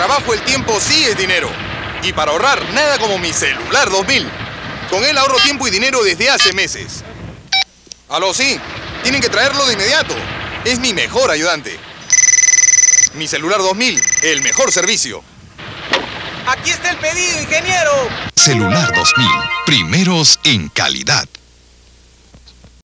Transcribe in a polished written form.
trabajo el tiempo sí es dinero. Y para ahorrar, nada como mi celular 2000. Con él ahorro tiempo y dinero desde hace meses. Aló, sí. Tienen que traerlo de inmediato. Es mi mejor ayudante. Mi celular 2000, el mejor servicio. Aquí está el pedido, ingeniero. Celular 2000, primeros en calidad.